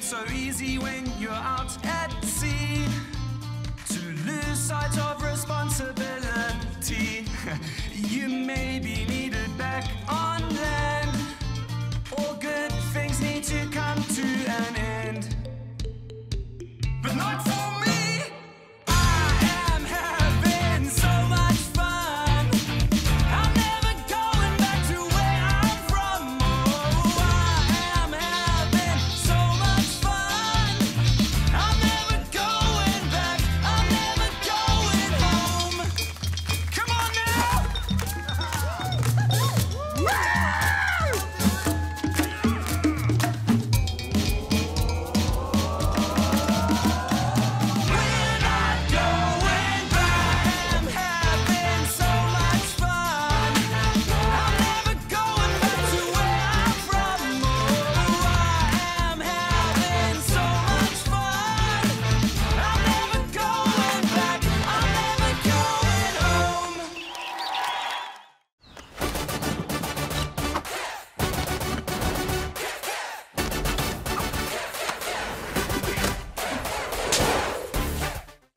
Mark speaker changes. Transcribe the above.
Speaker 1: so easy when you're out at sea to lose sight of responsibility. You may be needed back on land.